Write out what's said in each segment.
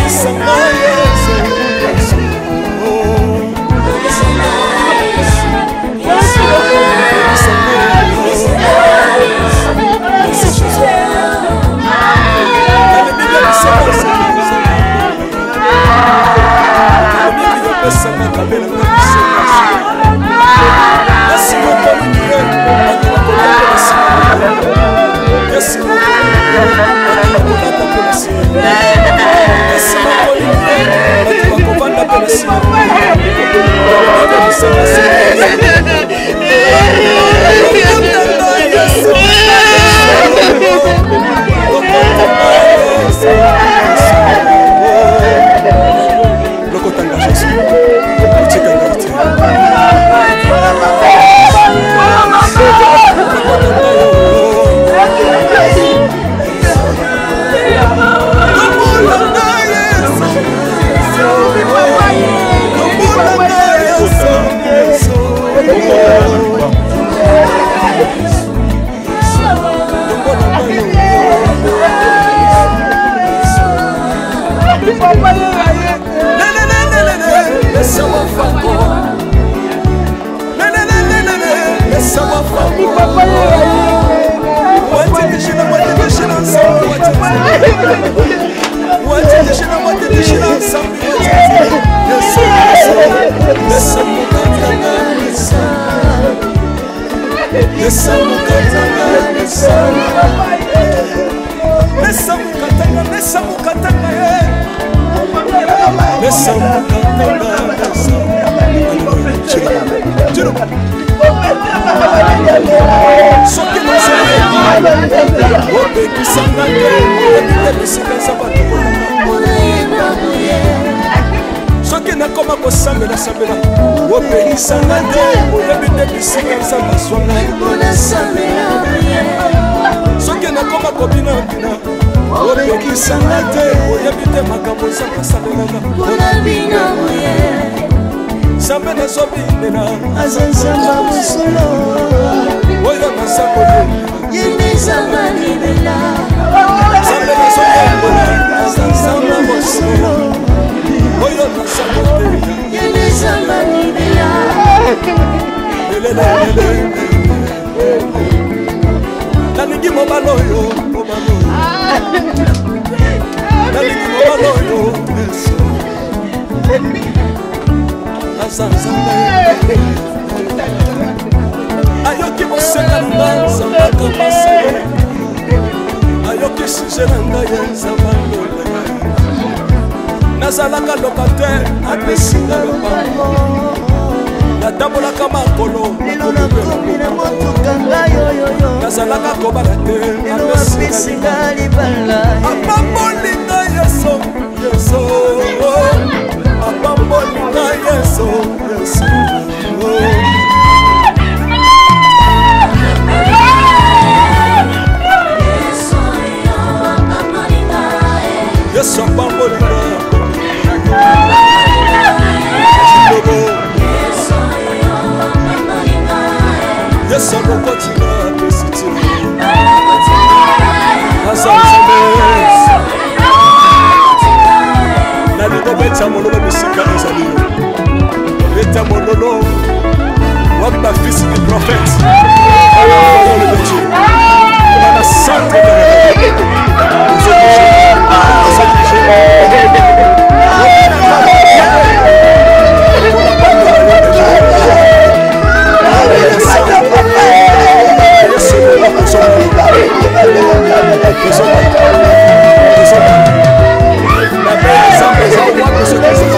Yes,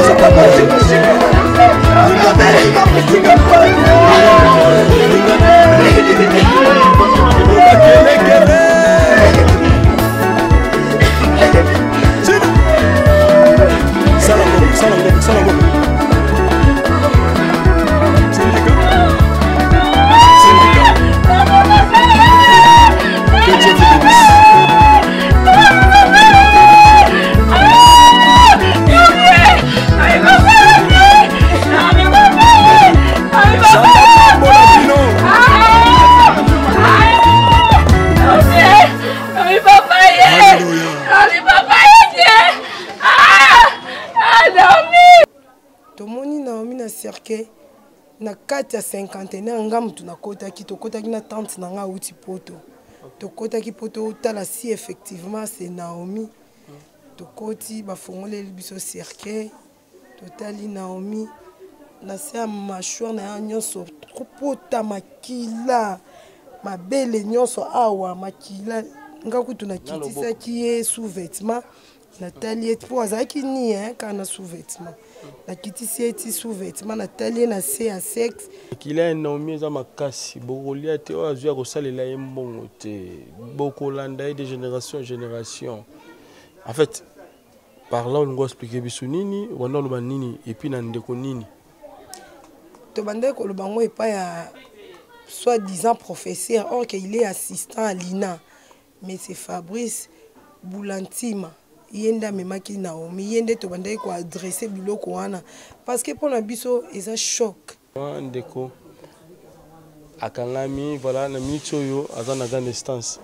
cercueil na kati ya 50 ngamu tunakotaki tokotaki na tante na nga uti poto tokotaki poto tala si effectivement c'est Naomi tokoti bafongole biso cercueil totali Naomi na se mâchoire na nyonso pota makila mabele nyonso awa makila ngaku tunakitisaki ye sous-vêtement Nathalie pour azaki ni kana sous-vêtement la kitisi eti sous-vêtement Nathalie na se à sexe kila Naomi za makasi bokolia te oazua kosalela ye mbongo te bokolanda de génération en génération en fait par là on doit expliquer biso nini wana loba nini et puis na ndeko nini to bande ko loba ngo epa ya soi-disant professeur or qu'il est assistant à l'INA mais c'est Fabrice Boulantima yenda memaki Naomi yende to bande ko adresser biloko wana parce que pour na biso eza choc ndeko akangami voilà na mitsoyo azana grande distance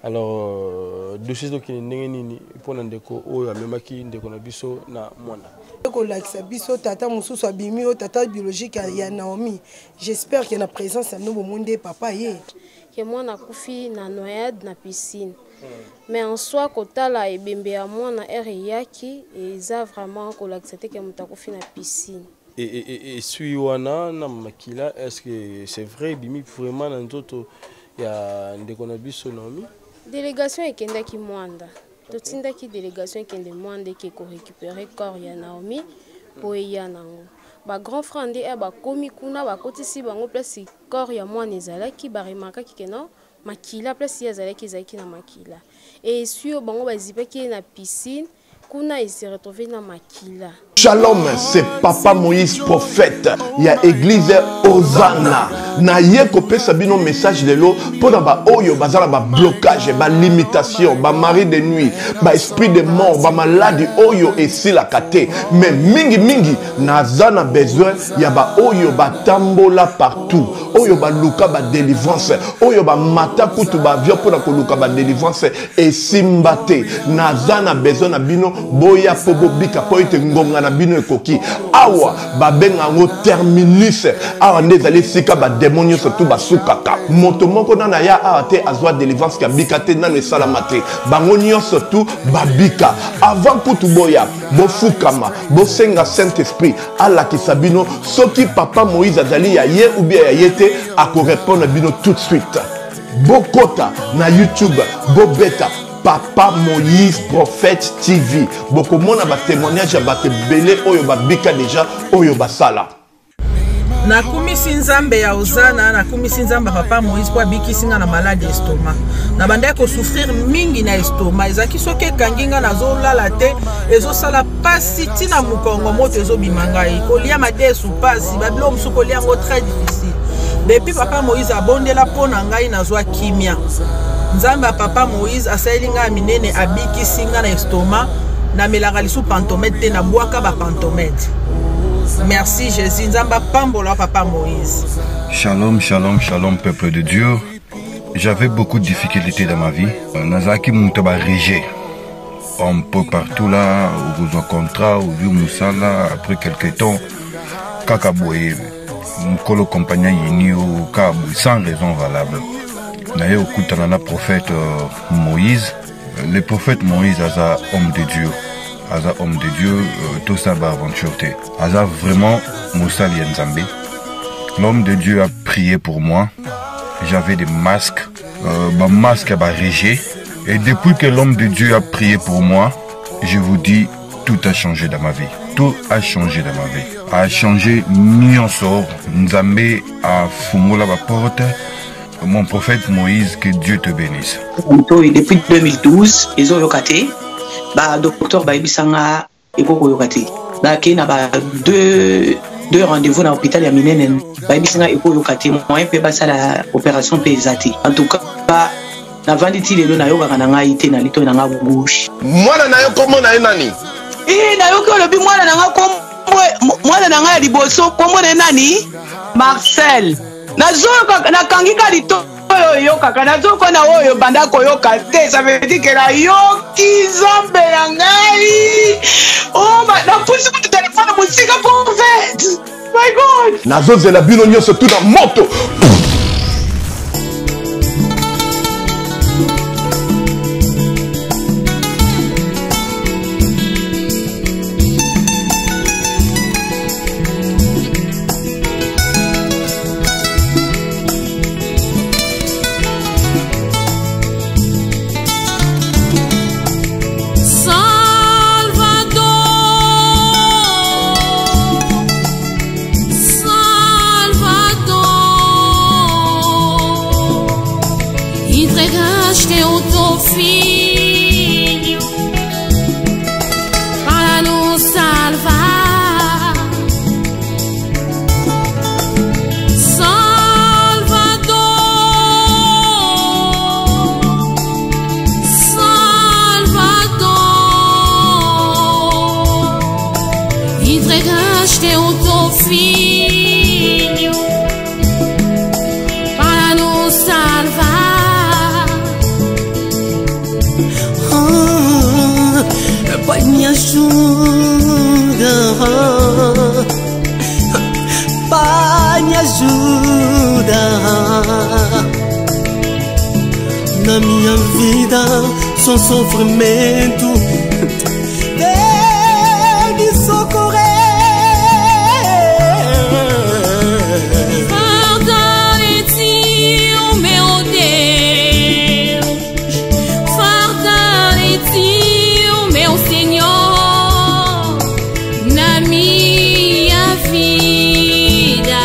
alors dossier do kinenge nini pour na ndeko oyo memaki ndeko na biso na mwana ko lakisa biso tata mususu abimi o tata biologique ya Naomi j'espère que na présence ya nobo monde papa ye que mwana kufi na noyade na piscine. Mais en soi, kotala ebembe ya mwana yaki eza vraiment kolakisate ke mutakufi na piscine. Et sui wana na makila, est-ce que c'est vrai bimi vraiment na nzoto ya ndeko na biso Naomi? Délégation ekendaki Mwanda. Totindaki délégation ekende Mwanda ke ko récupérer corps ya Naomi po ya nango. Ba grand frère ndé ba komi kuna ba kotisi bango place corps ya mwana ezalaki ba remarquaki ke non makila place ya ezalaki na makila. Et sur bango ba zipaki na piscine kuna il s'est retrouvé na makila. Shalom, c'est Papa Moïse prophète. Il y a église Hosanna. Na ye kopé sabino message de l'eau pour ba oyo bazala ba blocage, ba limitation, ba mari de nuit, ba esprit de mort, ba maladie oyo et si la kate. Mais mingi nazana besoin ya ba oyo ba tambola partout. Oyo ba luka ba délivrance, oyo ba mata kutu ba vio pour ko luka ba délivrance et simbate. Nazana besoin na bino boya pobo bika po ite ngonga na bino ekoki awa babenga ngo terminus awa ndezali sika ba démonio surtout basukaka moto moko na ya ate azwa délivrance ka bikate na le salamate bango nyonso surtout babika avant kutu boya bofukama bosenga Saint-Esprit ala kisabino soki Papa Moïse azali ya ye ou bien ya yete ako répondre bino tout de suite bokota na YouTube bobeta Papa Moïse prophète TV. Beaucoup de gens témoignage ba belé oyo ba bika déjà oyo basala. Na kumisi nzambe ya Hosanna na kumisi nzambe Papa Moïse kwa biki singa na maladie estomac. Na banda ko souffrir mingi na estomac. Ezaki soke kanginga na zo lala te ezo sala pasi tina mukongo moto ezo bimangai. Kolia mate sou pasi bablo msu kolia ngo très difficile. Depuis Papa Moïse abondela pona ngai na zo kimia. Nzamba Papa Moïse asalinga minene abiki singa na estomac na melagalisu pantomètre na boaka ba pantomètre. Merci Jésus, Nzamba pambola Papa Moïse. Shalom, shalom, shalom peuple de Dieu. J'avais beaucoup de difficultés dans ma vie. Nazaki muntaba régé. Un peu partout là, au contrat, au vieux Moussala, après quelques temps, Kakaboué, Mukolo compagnon yini au Kabou, sans raison valable. D'ailleurs, au Koutanana prophète Moïse, le prophète Moïse a homme de Dieu. Aza homme de Dieu, tout ça va aventure. Aza vraiment Moussa Lienzambe. L'homme de Dieu a prié pour moi. J'avais des masques, masque à réger. Et depuis que l'homme de Dieu a prié pour moi, je vous dis, tout a changé dans ma vie. Tout a changé dans ma vie. A changé Nyonso. Nzambe a fumé la porte. Mon prophète Moïse, que Dieu te bénisse. Depuis 2012, ils ont yokaté. Bah, docteur Baibisanga eko yokaté. Bah, qui n'a pas deux rendez-vous dans l'hôpital ya minene. Baibisanga eko yokaté. Moi, peut passer la opération pesate. En tout cas, bah, na vanditi lelo na yoka na ngai te na lito na nga gauche. Mwana na yo komo na nani? Na yo ko lobi mwana na nga komo mwana na nga liboso komo na nani? Marcel. Nazoka na kangika lito yo kaka nazoko na oyo banda koyoka te, ça veut dire que la yoki zombe na ngai. Oh na pusi ku téléphone musika prophète. My God. nazozela bino nyonso tu na moto. Entregaste o teu filho para nos salvar, Salvador, Salvador. Entregaste o teu filho para nos salvar. Pai, me ajuda, Pai, me ajuda. Na minha vida só sofrimento, vem me socorrer. Farda de ti, oh meu Deus, farda de ti, oh meu Senhor, na minha vida.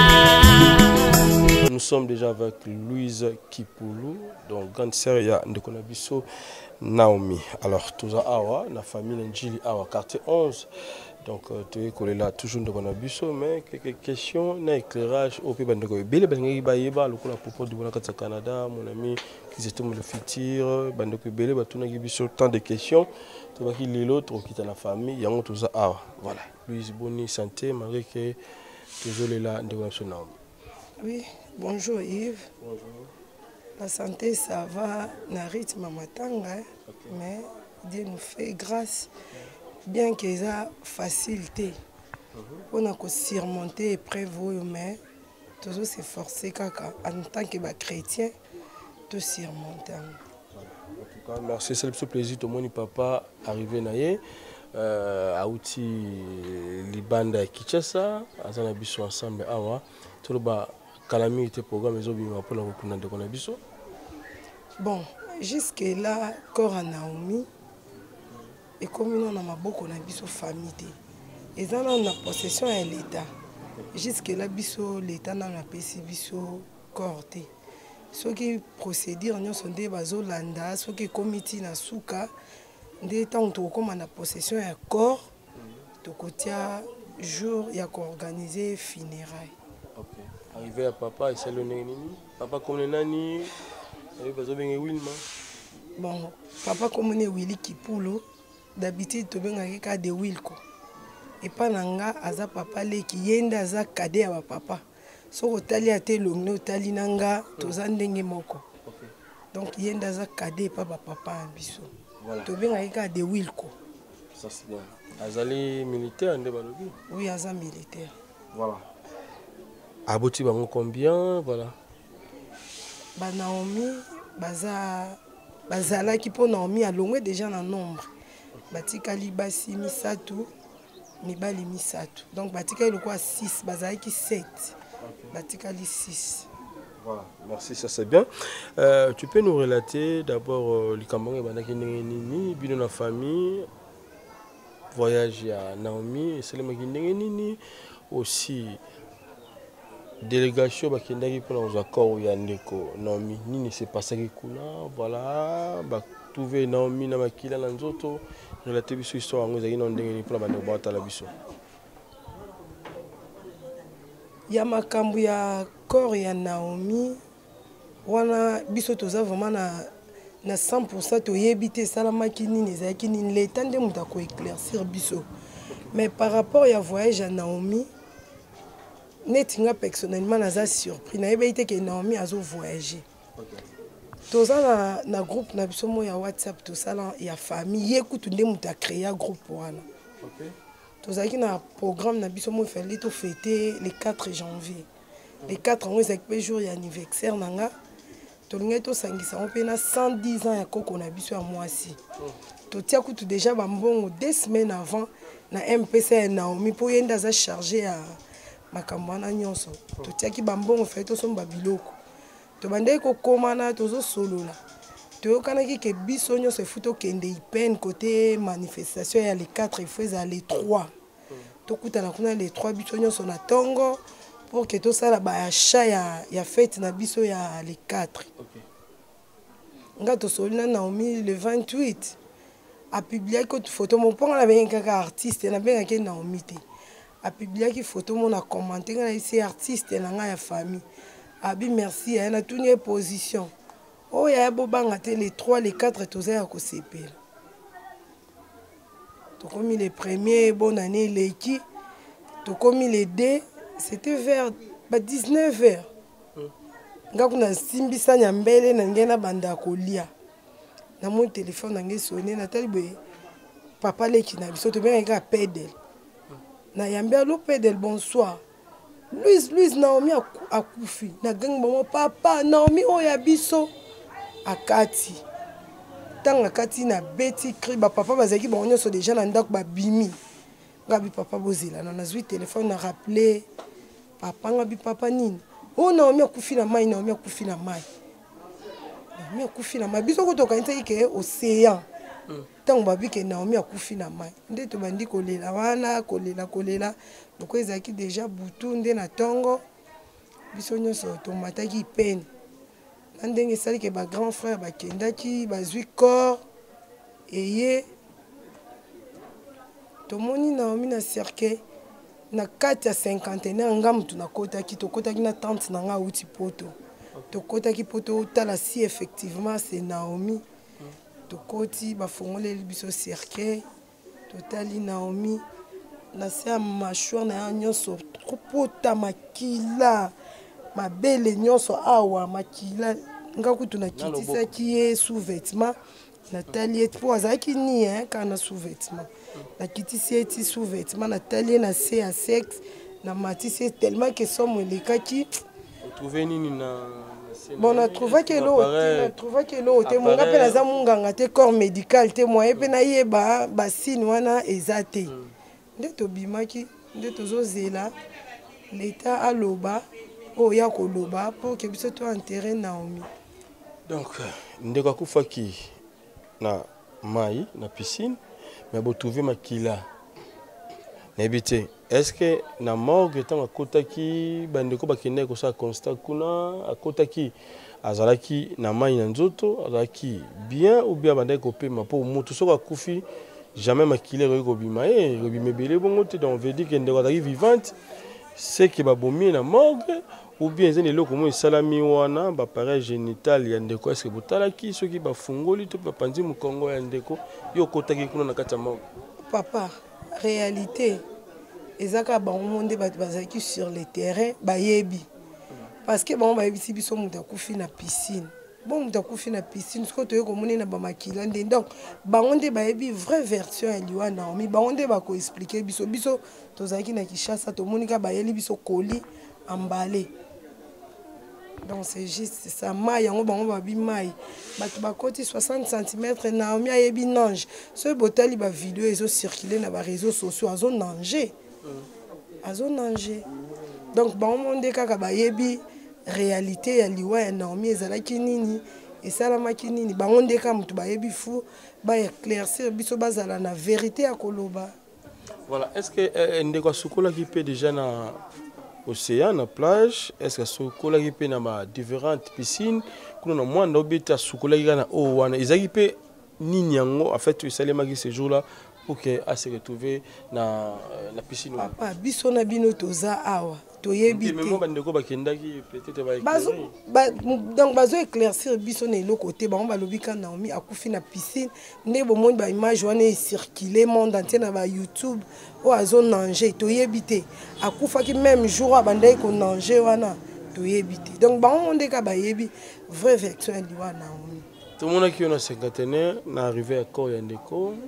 Nous sommes déjà avec Louise Kipoulou, donc grande sœur ya Ndekonabiso Naomi. Alors tous awa la famille Njili awa quartier 11. Donc tu es collé là toujours Ndekonabiso, mais quelques questions na éclairage au pays bandeko bele bangi bayeba lokola propos du bona katsa Canada, mon ami qui était mon futur bandeko bele batuna gibiso tant de questions. Tu vas qu'il l'autre qui est la famille yango tous awa. Voilà. Louise Boni santé malgré que toujours là Ndekonabiso Naomi. Oui, bonjour Yves. Bonjour. La santé, ça va, na rythme matanga, mais Dieu nous fait grâce, bien que ça facilité. On a surmonter épreuve, mais toujours s'efforcer en tant que chrétien, de surmonter. En tout cas, merci, c'est le plaisir de mon papa arrivé naïe. À outil Libanda Kinshasa, à Zanabiso ensemble, awa, tout le bas. Calamité programme les obima pour la reconnaître de Konabiso. Bon, jusque là, corps à Naomi et comme nous avons beaucoup de famille et ça on a possession à l'État. Jusque là, biso l'État n'a pas payé biso corps. Ceux qui procédures nous sont des bazolanda, ceux qui comité na souka, des temps où comme on a possession à corps, de côté jour il y a qu'organiser funérailles. Arrivé à papa et c'est le nani. Papa comme le nani, il va bien Wilma. Bon, papa comme on est Willy Kipoulou, d'habitude tu bien avec cas de Wilko. Et pas nanga aza papa le qui yenda aza cadet à papa. So otali ate longne otali nanga tozandenge moko. Donc yenda aza cadet pas papa ambiso. Tu bien avec cas de Wilko. Ça c'est bien. Azali militaire ande balobi. Oui, aza militaire. Voilà. Aboti bango combien, voilà. Ba Naomi bazala ki po Naomi a longwe déjà na nombre. Batikali basi misatu, mibali misatu. Donc batikali quoi 6, bazala ki 7. Batikali 6. Voilà, merci, ça c'est bien. Tu peux nous relater d'abord les Camerounais bandaki nini, bino na famille, voyage à Naomi, et c'est le nini aussi. Délégation bakendaki pour nos accords ya ndeko Naomi nini s'est passé kuna voilà ba trouver Naomi na makila na nzoto relater biso histoire ngo ezaki na ndenge ni pour ba ndeko batala biso ya makambo ya corps ya Naomi wana biso toza vraiment na 100% toyebite salamaki nini ezaki nini l'état nde muta ko éclaircir biso mais par rapport ya voyage à Naomi netinga personnellement naza surpris na yebite que Naomi azo voyager. Toza na groupe na biso mo ya WhatsApp to sala ya famille yekutu nde muta créer groupe wana. tozalaki na programme na biso mo fallait to fêter le 4 janvier. Le 4 ans ezaki jour ya anniversaire nanga. Tolingai to sangisa on pe na 110 ans ya koko na biso ya mwasi. Totia kutu déjà bambongo 2 semaines avant na MPC ya Naomi po yenda za chargé ya makambo wana nyonso. Totia ki bambongo fallait to somba biloko. To bandai ko komana tozo solola. Toyokanaki ke biso nyonso efuto kende ipen côté manifestation ya les 4 il faut les 3. Tokutana kuna les 3 biso nyonso na tongo pour que tout ça là ba achat ya fête na biso ya les 4. Nga to solina Naomi le 28 a publié que photo mon pont la ben kaka artiste na ben ke Naomi te. A publié que photo mon a commenté nga ici artiste na nga ya famille. Abi merci na tunie position. Oh, il y a les 3, les 4 et tout ça à CP. Tu commis les premiers, bonne année, les qui. Tu commis les 2, c'était vers 19h. Ngakuna simbisa nyambele na ngena banda kolia. Na mon téléphone na sonné Nathalie boye. Papa leki na biso to bien nga pedel. Na yambia lo pedel bonsoir. Louise Naomi a kufi. Na gang maman papa Naomi o ya biso. Akati tanga kati na beti cri ba papa bazaki ba onyo so déjà na ndako ba bimi ngabi papa bozila na nazwi téléphone na rappeler papa ngabi papa nini o Naomi akufi na mai Naomi akufi na mai Naomi akufi na mai biso ko to kanisa ike océan tango babi ke Naomi akufi na mai nde to bandi kolela wana kolela loko ezaki déjà butu nde na tongo biso nyonso to mataki peine. Andenge sali ke ba grand frère ba kendaki bazui corps eye tomoni Naomi na cercle na kati ya 51 ngamu tunakotaki tokotaki na tante na nga uti poto tokotaki poto tala si effectivement c'est Naomi tokoti bafongole biso cercle totali Naomi na se machouar na nyonso tropota makila mabele nyonso awa makila ngakutu na kitisa ki est sous-vêtement Nathalie pour azaki ni kana sous-vêtement na kitisi eti sous-vêtement Nathalie na se à sexe na matisi tellement que somme lekaki trouver nini na bon on a trouvé que l'autre mon rappel aza munganga te corps médical te moyen pe na yeba basine wana ezate nde to bimaki nde tozozela l'état aloba o ya koloba pour que biso to enterrer Naomi. Donc ndeko akufaki na mai na piscine mais bo trouver makila na ebite est-ce que na morgue tant akotaki bandeko bakende ko sa constat kuna akotaki azalaki na mai na nzoto azalaki bien ou bien bandeko pema pour mutu soko akufi jamais makila ko bima robimebele bongo te donc veut dire que ndeko azalaki vivante c'est que babomi na morgue ou bien zene loko mo salami wana ba pareil génital ya ndeko est-ce que botalaki soki ba fungoli to ba panzi mu Congo ya ndeko yo kotaki kuna na kata morgue papa réalité ezaka ba monde ba bazaki sur le terrain ba yebi parce que bon ba yebi biso muta kufi na piscine bon muta kufi na piscine ce que to yeko monena ba makila ndé donc ba onde ba yebi vraie version ya liwa Naomi ba onde ba ko expliquer biso tozaki na Kishasa to monika ba yeli biso koli emballé. Donc c'est juste ça maille yango bango babi maille bato bakoti 60 cm Naomi ayebi nange ce botali ba vidéo ezo circuler na ba réseaux sociaux azo nanger donc bango monde kaka bayebi réalité ya liwa ya Naomi ezalaki nini esalamaki nini bango ndeka mutu bayebi fou ba éclaircir biso bazala na vérité ya koloba. Voilà, est-ce que ndeko sukola qui peut déjà na océan na plage est-ce que sukola qui peut na ba différentes piscines kuna na mwanda obeta sukola qui na o wana ezaki pe nini yango en fait esalemaki ce jour là pour que à se retrouver na piscine papa biso na bino toza awa toyebi te même bandeko bakendaki peut-être donc bazo éclaircir biso na eloko te bango balobi ka Naomi akufi na piscine nde bomoni ba image wana circuler monde entier na ba YouTube o azo nanger toyebi te akufaki même jour abandai ko nanger wana toyebi te donc bango ndeka bayebi vraie version ya liwa Naomi tout le monde qui est na cinquantenaire na arrivé à corps ya ndeko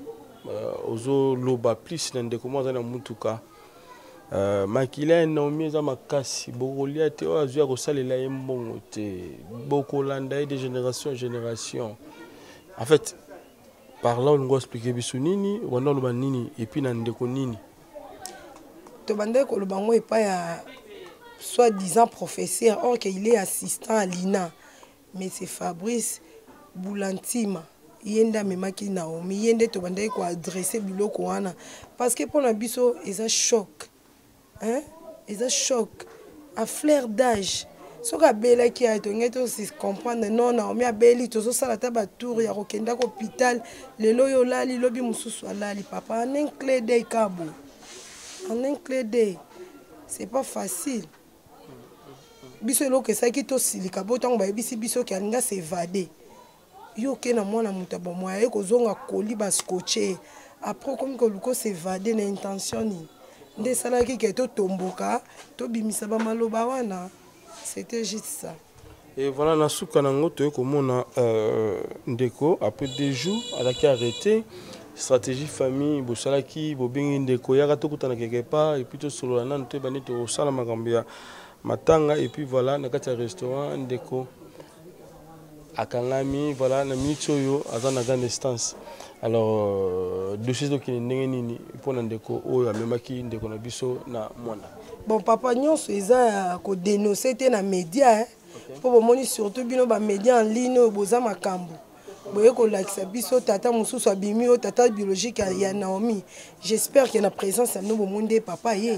ozo loba plus na ndeko mwa za na mutuka makila Naomi za makasi bokolia te o azua kosalela ye mbongo te bokolanda ye de génération en génération. En fait parlant on va expliquer biso nini wana loba nini et puis na ndeko nini to bande ko loba ngo epa ya soi-disant professeur or qu'il est assistant à l'INA mais c'est Fabrice Boulantima yenda memaki Naomi yende to bande ko adresser biloko wana parce que pour na biso eza choc. Hein? Ils ont choc à flair d'âge. Ce que Bella qui a été comprendre non Naomi a Belli tout ça la table tour ya rokenda ko hôpital le loyo lali lobi mususu lali papa en un clé d'œil cabo en un clé d'œil c'est pas facile biso lo que ça qui to silika botango ba bisi biso ki alinga s'évader yo ke na mwana mutaba moya ko zonga koli ba scotché après comme ko luko s'évader na intention ni nde salaki ke to tomboka to bimisa ba maloba wana c'était juste ça. Et voilà na suka nango to komona ndeko après 2 jours alaki arrêté stratégie famille bosalaki bobengi ndeko yaka to kutana quelque part et puis to solo na nto bani to sala makambo ya matanga et puis voilà na kati ya restaurant ndeko akangami voilà na minute oyo azana grande distance. Alors dossier donc ndenge nini pour ndeko oyo amemaki ndeko na biso na mwana bon papa nyonso eza ko dénoncer te na média pour bomoni surtout bino ba média en ligne boza makambo boye ko lakisa biso tata mususu abimi o tata biologique ya Naomi j'espère qu'il y a na présence ya no bomonde papa ye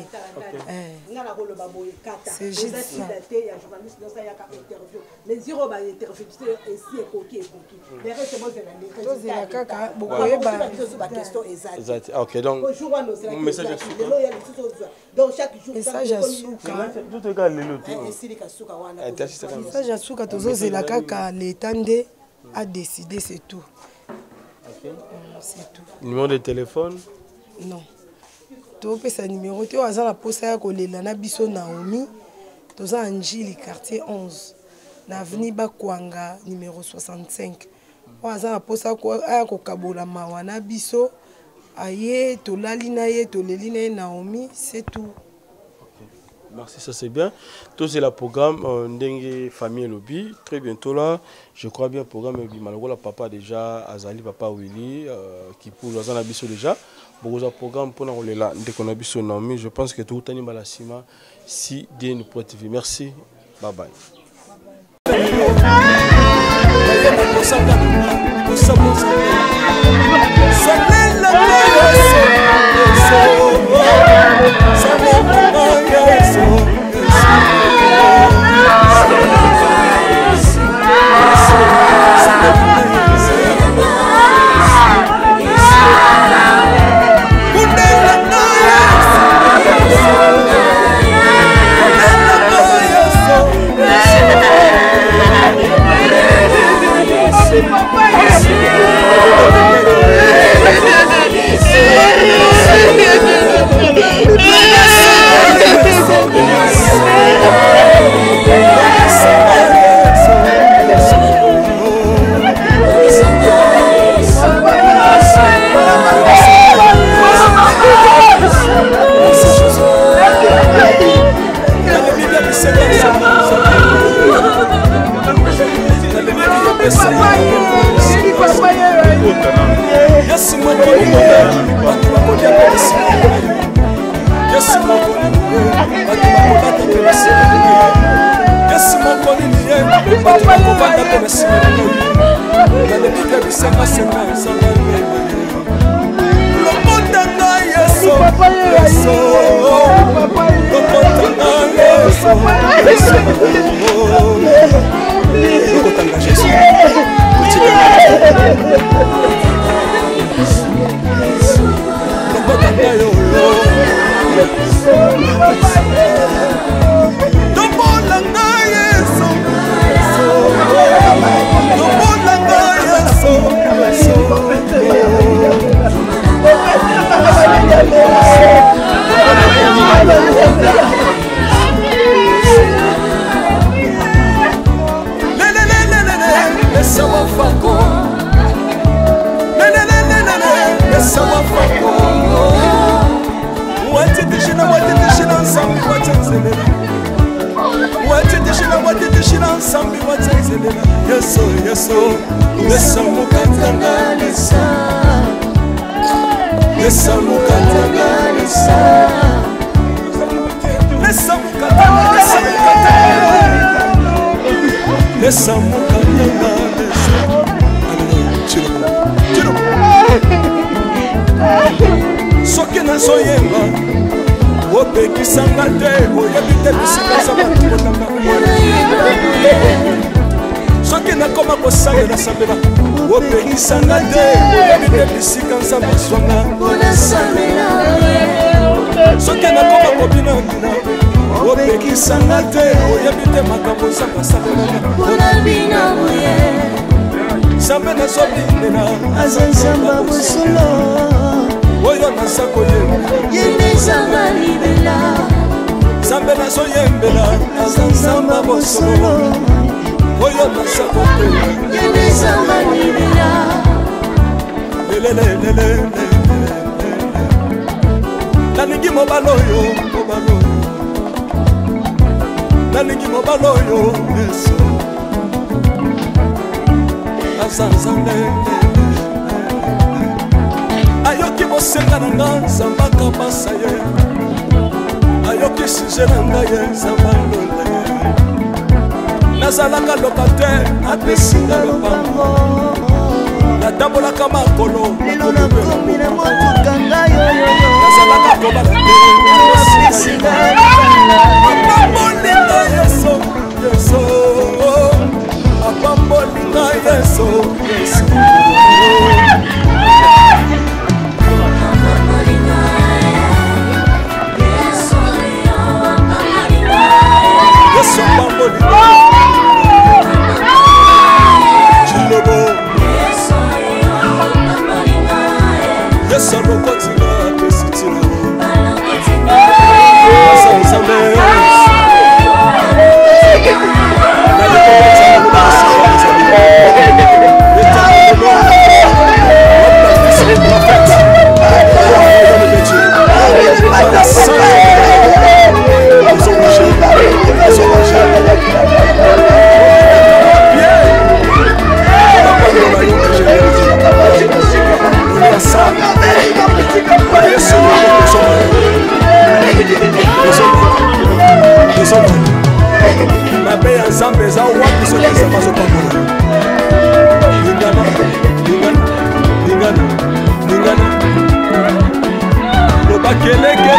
c'est juste ça les zéro ba interview ici et coquille les restes moi c'est la kaka bokoye ba question exact. OK donc message donc chaque jour message à souka tout est galé le tout message à souka tozo c'est la kaka l'étendé a décidé, c'est tout. Okay. C'est tout. Numéro de téléphone? Non. Tu peux faire numéro. Tu as la poste à Kolela na biso Naomi. Tu as Angili quartier 11. Na avenue Bakwanga numéro 65. Tu as la poste à Kokabola Mawana biso. Aye to lalina ye to lelina Naomi, c'est tout. Merci, ça c'est bien. Tout c'est le programme Ndenge Famille Lobby. Très bientôt là, je crois bien le programme Malgola Papa déjà, Azali Papa Willy, qui pour Azana Bisso déjà. Beaucoup de programmes pour nous là, dès qu'on a Bisso Naomi, je pense que tout est animé à la cima. Si Dieu nous protège. Merci. Bye bye. Laisse-moi sambi watsenzelela yeso yeso lesa mukatanga lesa lesa mukatanga lesa lesa mukatanga lesa mukatanga lesa soki nazoyemba opekisanga te oyebi te bisika za batutanga soki nakoma kosalela sambela opekisanga te oyebi te bisika za baswanga soki nakoma kobinabina opekisanga te oyebi te makambo za basalelanga Sambe na sobindela azanzamba bosolo oyo nasa koyemba yende zamba libela Sambe na soyembela azanzamba bosolo oyo nasa koyemba yende zamba libela lelelelele nalingi mobaloyo nalingi mobaloyo yeso azanzambe ayoki bosenga na nga nzambaka basa ye ayoki suje na nga ye nzamba londa ye nazalaka lokatere apesinga lopango natambolaka makolo lelo nakomi na motuka ngayo nazalaka kobala te apesinga apamolinga yeso yeso Apambolinga yeso yeso yeso apambolinga chilobo yeso lokotinga apesitina azanzambe mabe ya nzambe eza wapi soki nzambe azopangola lingana lobakelekele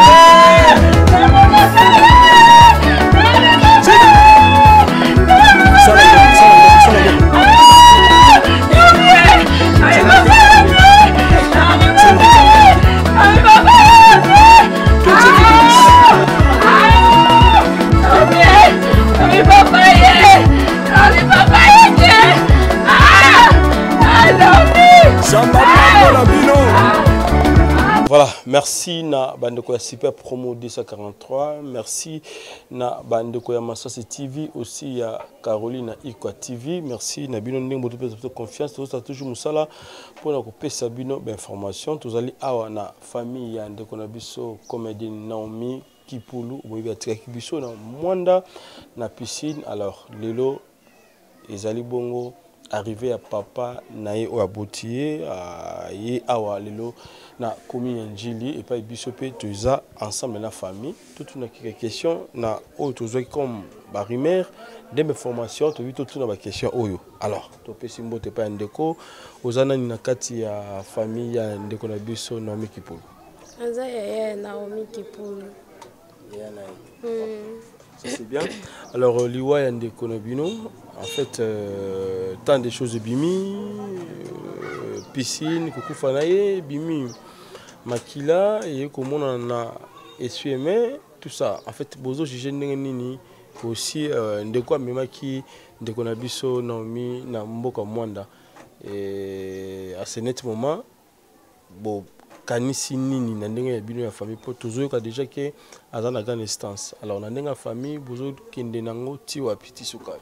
Voilà, merci na bandeko ya Super Promo 243, merci na bandeko ya Masasi TV, aussi ya Caroline na Ikwa TV, merci na bino ndenge boto pesa confiance, tout toujours musala pour na kopesa bino information, tous ali awa na famille ya ndeko na biso comédienne Naomi Kipulu, boyebi atikaki biso na mwanda na piscine. Alors lelo ezali bongo arrivé à papa nae o aboutier ye awa lelo na komi njili et pas biso pe toza ensemble na famille toute une question na o tozo comme barimer des informations to vito tout na ba question oyo. Alors to pe simbo te pa ndeko ozana ni na kati ya famille ya ndeko na biso Naomi Kipulu aza ya Naomi Kipulu ya na ça c'est bien. Alors liwa ya ndeko na bino en fait tant de choses bimi piscine kukufa na ye bimi makila et komona na SUM tout ça en fait bozo juger ndenge nini aussi ndeko amemaki ndeko na biso Naomi na mboka mwanda et à ce net moment bon kanisi nini na ndenge ya bino ya famille po tozoyoka déjà que aza na grande instance. Alors na ndenge ya famille bozo kende nango ti wapi ti sukabi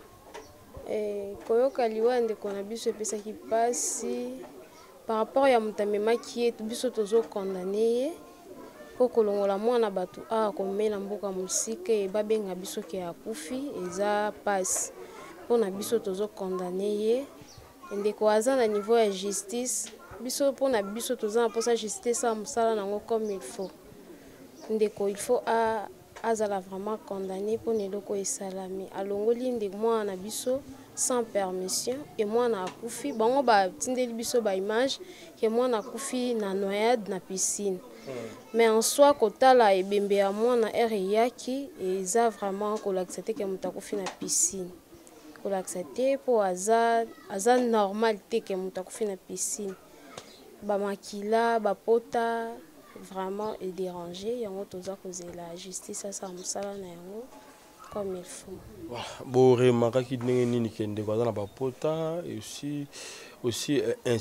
koyoka liwa ndeko na biso epesaki pasi par rapport ya mutamemaki ye biso tozo condamné ye po kolongola mwana bato a komela mboka mosika e babenga biso ke akufi eza pasi mpona biso tozokondane ye ndeko aza na niveau ya justice biso mpona biso toza na mposa justice ya mosala nango comme il faut ndeko il faut azala vraiment condamné mpona eloko esalami alongoli ndeko mwana na biso sans permission et mwana akufi bango batindeli biso baimage ke mwana akufi na noyade na piscine mais en soi kotala ebembe ya mwana ere eyaki eza vraiment kolakisa te ke moto akufi na piscine kolakisa te mpo aza normal te ke moto akufi na piscine bamakila bapota vraiment edéranger yango toza kozela justice asa mosala na yango comme il faut. Bon, remarquez qu'il n'y a pas de quoi dans la bapota et aussi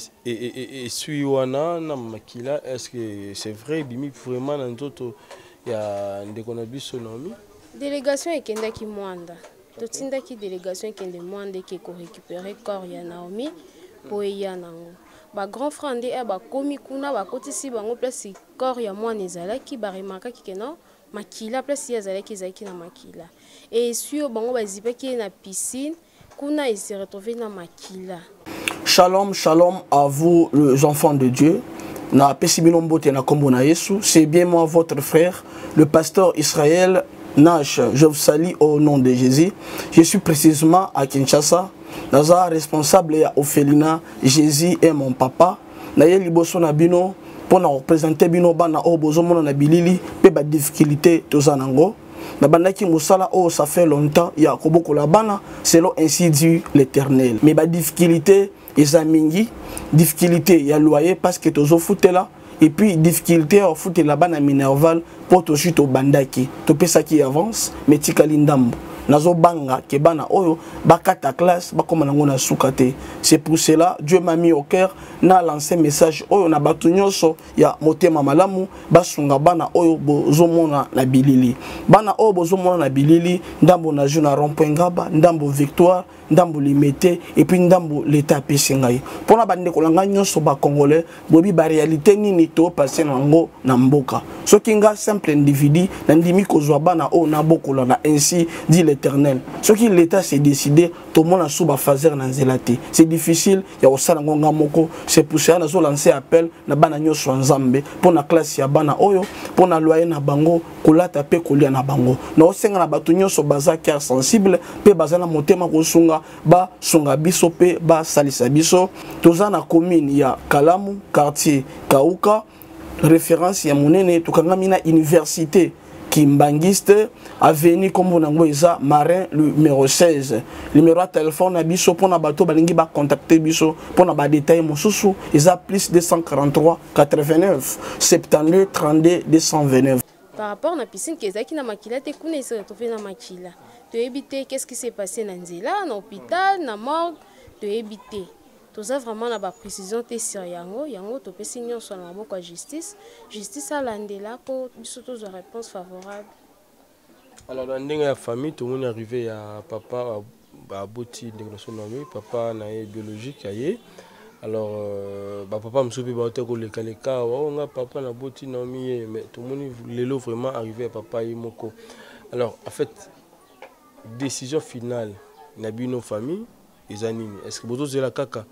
suiwana na makila. Est-ce que c'est vrai bimi vraiment dans d'autres il y a des conabis nomi délégation ekenda ki mwanda totinda ki délégation ekende mwanda ki ko récupérer corps ya Naomi po ya nango ba grand frère ndé ba komi kuna ba kotisi bango place corps ya mwana ezalaki ba remarquer ki non makila place ya zalaki na makila et sur bango bazipaki na piscine kuna il se retrouvé na makila. Shalom shalom à vous les enfants de Dieu. Na pesibino mbote na kombo na Yesu, c'est bien moi votre frère le pasteur Israël Nash. Je vous salue au nom de Jésus. Je suis précisément à Kinshasa. Naza responsable ya Ophelina, Jésus est mon papa. Na ye liboso na bino pour représenter bino bana o bozomona na bilili pe ba difficulté tozanango. Na bandaki musala o ça fait longtemps ya koboko la bana selon ainsi dit l'Éternel. Mais ba difficulté ezamingi, difficulté ya loyer parce que tozo foutela et puis difficulté au foot la bana minerval pour to chute au bandaki. To pesa qui avance mais tikali ndambo. Nazo banga ke bana oyo bakata classe bakoma nango na sukate. C'est pour cela Dieu m'a mis au cœur na lancé message oyo na batu nyonso ya motema malamu basunga bana oyo bozomona na bilili. Bana oyo bozomona na bilili ndambo na juna rond-point Ngaba, ndambo Victoire, ndambo Limité et puis ndambo l'état pesingai. Pona bande kolanga nyonso ba congolais bobi ba réalité nini to passer nango na mboka. Soki nga simple individu na ndimi kozwa bana oyo na bokola na ainsi dit l'Éternel. Ce qui l'État s'est décidé, tout le monde a sous fazer na zelate. C'est difficile, il y a aussi ngonga moko. C'est pour ça que lancé appel na bana nyoso nzambe pour na classe ya bana oyo, pour na loyer na bango, kolata pe kolia na bango. Na osenga na batu nyoso baza cœur sensible, pe baza na motema kosunga ba sunga biso pe ba salisa biso. Toza na commune ya Kalamu, quartier Kauka, référence ya monene tukanga mina université Kimbangiste, avenue comme on a Marin numéro 16. Numéro de téléphone à biso pour na bateau balingi ba contacter biso pour na ba détail mosusu isa plus 243 89 72 32 229. Par rapport à la piscine qui est na makila te kuna se retrouver na makila. Tu éviter qu'est-ce qui s'est passé na nzela, na hôpital, na morgue, tu éviter. Tout ça vraiment la précision te sur yango to pesi nyonso na maboko justice a landela pour surtout une réponse favorable. Alors dans la famille tout le monde est arrivé à papa à boti déclaration nommé papa na biologique aye. Alors papa msupi ba hotel ko lekaleka wa papa na boti nommé mais tout le monde lelo vraiment arrivé à papa yimoko. Alors en fait décision finale na bino famille est-ce que vous avez la caca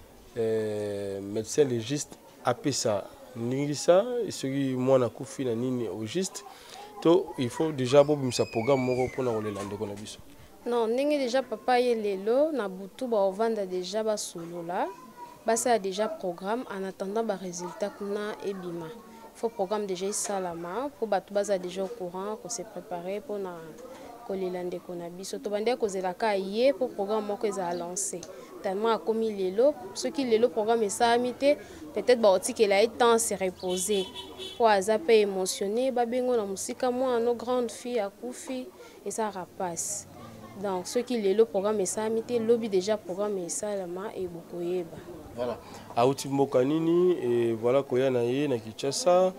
médecin légiste appelé ça ningisa et ce qui moi na kufi na nini au juste to il faut déjà bobu sa programme moko pour na rolelande ko na biso non ndenge déjà papa yelelo na butu ba ovanda déjà ba solola ba ça déjà programme en attendant ba résultat kuna ebima faut programme déjà salama pour batu baza déjà au courant pour se préparer pour na kolelande ko na biso to bande ko zelaka yé pour programme moko eza lancé tellement comme lelo ce qui lelo programme ça amité peut-être ba otiki la temps se reposer pour azape émotionné ba bengo na musika moi nos grandes filles à kufi et ça rapace donc ce qui lelo programme ça amité lobby déjà programme ça lama et bokoyeba voilà auti mboka nini et voilà koya na ye na Kinshasa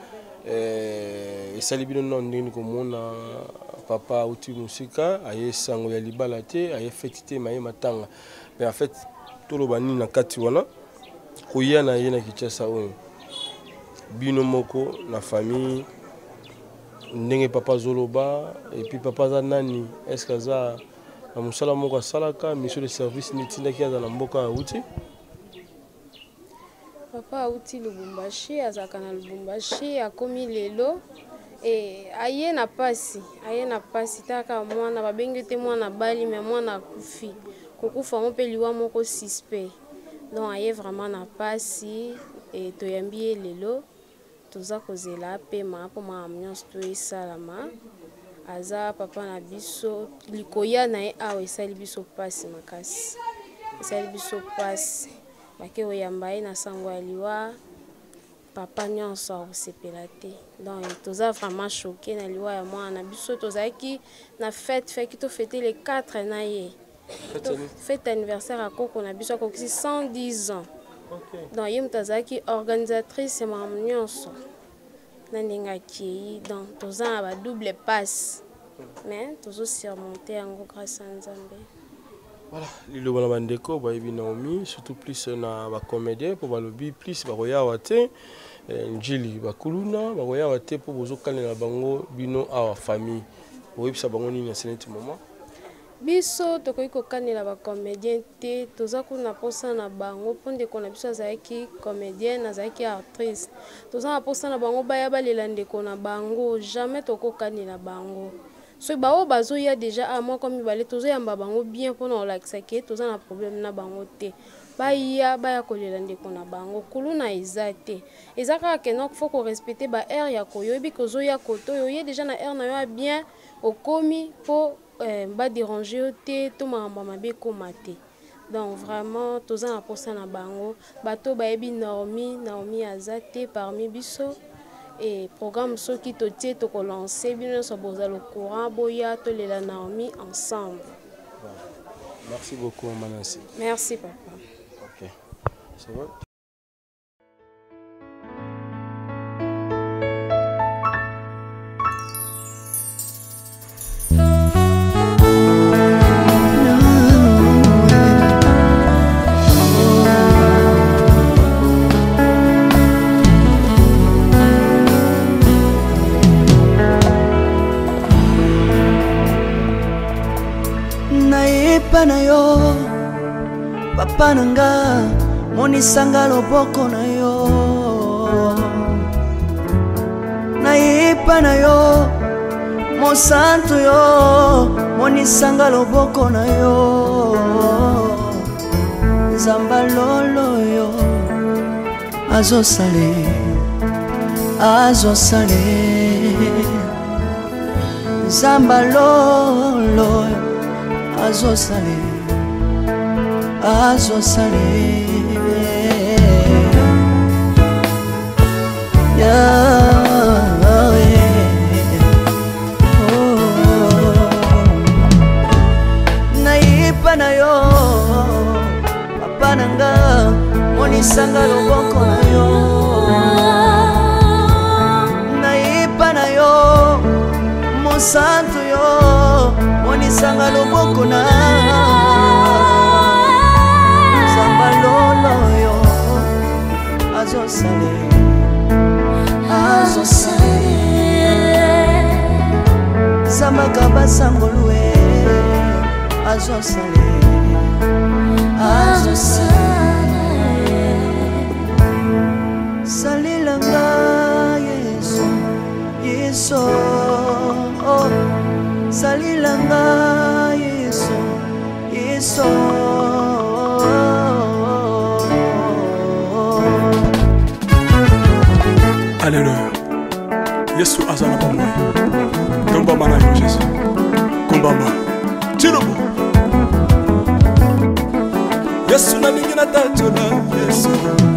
et salibino non ndini ko mona papa auti musika aye sango ya libala te aye fetité maye matanga mais en fait tout le bani na kati wana koya na ye na Kinshasa oyo bino moko na famille ndenge papa zoloba et puis papa za nani est-ce que za na mosala moko asalaka mission de service nitindaki aza na mboka auti papa auti Lubumbashi azalaka na Lubumbashi akomi lelo aye na pasi taka mwana babengi te mwana bali mais mwana akufi kokufa ngo mpe liwa moko suspect donc aye vraiment na pasi toyambi ye lelo toza kozela apema mpo makambo nyonso to esalama aza papa na biso likoya na ye awa esali biso pasi makasi esali biso pasi bake oyamba ye na sango ya liwa papa nyonso akosepela te donc toza vraiment choqué na liwa ya mwana na biso tozalaki na fête tofete le 4 na ye fête anniversaire à koko na biso akokisi 110 ans donc ye moto azalaki organisatrice ya makambo nyonso na ndenge akei donc toza na badouble passe mais tozosurmonte yango grâce à Nzambe. Voilà, liloba na bandeko bayebi Naomi surtout plus na bacomédien mpo balobi plus bakoyawa te njili bakuluna bakoyawa te mpo bozokanela bango bino awa famille boyebisa bango nini na seneti moment biso tokoki kokanela bacomédien te toza kuna mposa na bango mpo ndeko na biso azalaki comédienne azalaki actrice toza na mposa na bango baya balela ndeko na bango jamais tokokanela bango soki bao bazoya déjà moko mibale tozoyamba bango bien mpona kolakisaki toza na problème na bango te baya kolela ndeko na bango kuluna eza te eza kaka kenok fo korespecte ba aire ya koyoyebi kozoya koto oyo déjà na aire na yo ya bien okomi mpo badéranger yo te to makambo mabe ekoma te donc vraiment toza na mposa na bango bato bayebi Naomi aza te parmi biso et programme soki totie tokolancer bino nyonso bozala au courant boya tolela Naomi ensemble. Merci beaucoup Manasi. Merci papa. Ok, c'est bon. Na yo papa nanga monisanga loboko na yo naipa na yo mosantu yo monisanga loboko na yo nzamba lolo yo azosale nzamba lolo azosale naipa na yo papa nanga monisanga loboko na yo naipa na yo mosantu yo monisanga loboko na nzamba lolo yo azosale zambaka basangolue azosale salilanga yesu salilanga yesu Alléluia. Yesu azana bamwe. Tomba mana yo Jésus. Kumbamba. Tirobo. Yesu na lingi na tachola Yesu.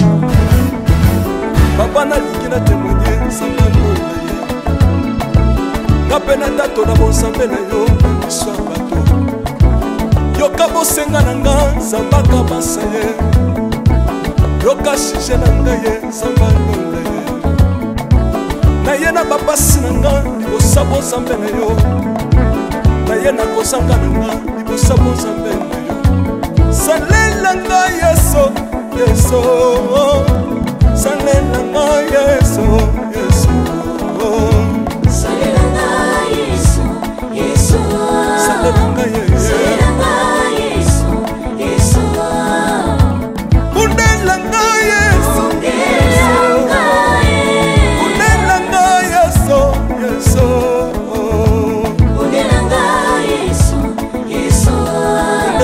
Papa na lingi na témoigner sambalo na ye. Kapena tato na bonsambe na yo Yesu abato. Yoka bosenga na nga zambaka basaye. Yoka shije na nga ye sambalo na ye. Na ye na bapasi na nga libosabo zambe na yo. Na ye na kozanga na nga libosabo zambe na yo. Salela nga Yesu, Yesu. Salela nga Yesu, Yesu. Salela nga Yesu, Yesu. Salela nga Yesu.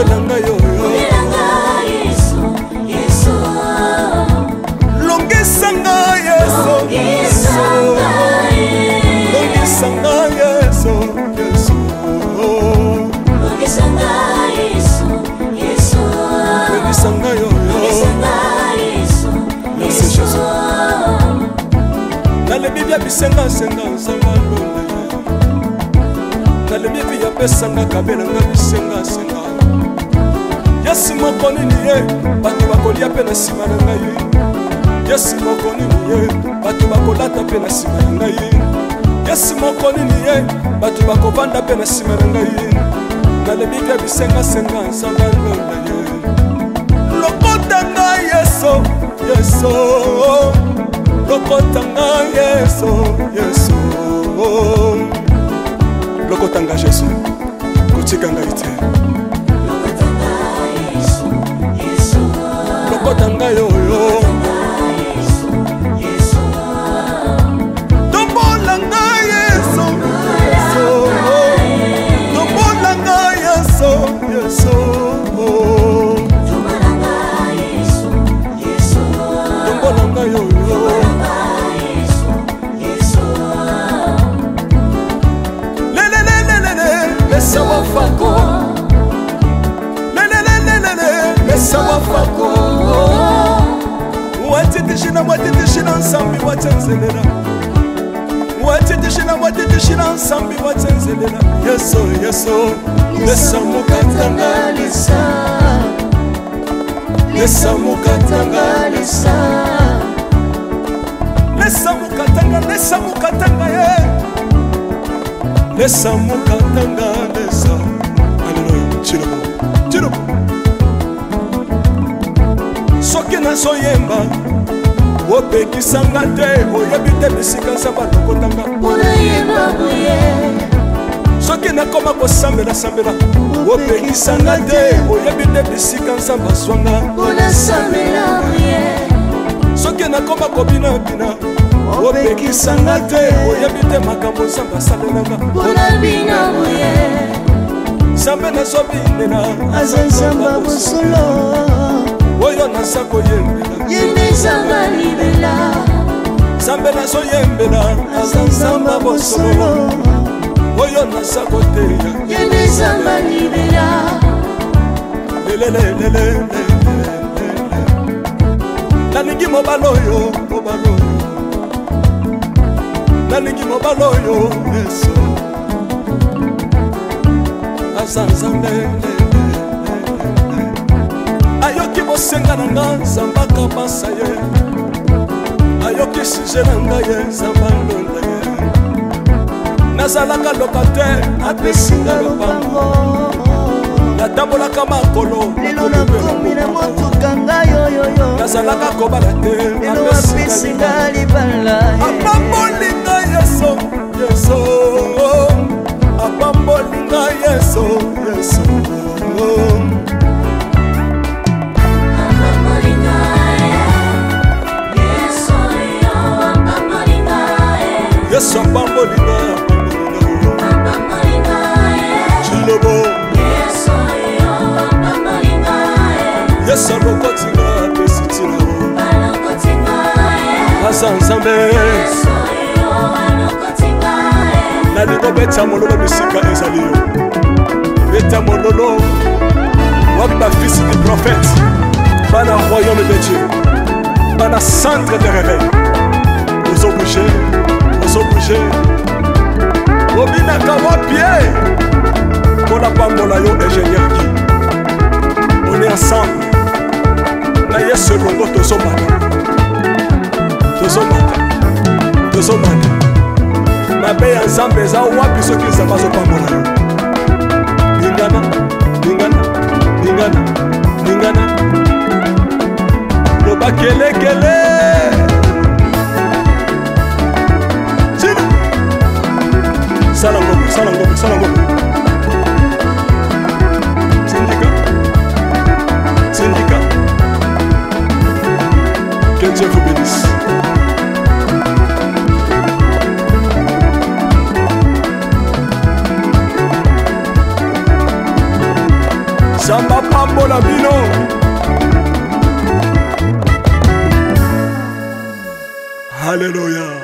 monelanga yoyo longisanga yeso longisanga yeso longisanga yoyo merci Jésus nalebi bya bisengasenga nsanga lole nalebi bya pesanga kabelanga bisengasenga yesi moko nini ye bato bakolia mpe na nsima na ngai yesi moko nini ye bato bakolata mpe na nsima na ngai yesi moko nini ye bato bakovanda mpe na nsima na ngai nalebi bya bisengasenga nsanga lole ye lokota ngai yeso yeso lokotanga yeso yeso lokotanga Jésus kotikanga ite lokotanga yoyo tombolanga yeso tombolanga yeso yeso tombolanga yoyo Mesawa fako Mesawa fako Watitishina nsambi watenzelela Watitishina nsambi watenzelela Yeso yeso Lesa mukatanga Lesa mukatanga Lesa mukatanga ye Lesa mukatanga lesa Alléluia Chilobo Chilobo Soki nazoyemba opekisanga te oyebi te bisika nzambe alokotanga soki nakoma kosambela opekisanga te oyebi te bisika nzambe azwanga soki nakoma kobinabina opekisanga te oyebi te makambo nzambe asalelanga nzambe nazobinela aza nzambe bosolo oyo naza koyembela yembezanga libela nzambe nazoyembela aza nzambe bosolo oyo naza koteya yembezanga libela lelelelele nalingi mobala oyo nalingi mobala oyo yesu aza nzambe ayoki bosenga na nga nzambe akabasa ye ayoki suje na nga ye nzambe alonda ye nazalaka lokatere apesinga lopango natambolaka makolo lelo nakomi na motuka ngai oyoyo nazalaka kobala te lelo apesinga libala apambolinga yeso yeso apambolinga yeso yeso Yesu apambolinga Chilobo Yesu alokotinga apesitina Aza nzambe nalingo beta mololo bisika ezali yo beta mololo wapi bafisi du prophète bana royaume de Dieu bana centre de réveil aux obligés obinaka wapie mpona pambola yo ingénieur ki on est ensemble na yesu elongo tozomata mabe ya nzambe eza wapi soki nzambe azopambola yo lingana loba kelekele Sala ngombe Syndicat que Dieu vous bénisse nzamba pambola bino Alléluia.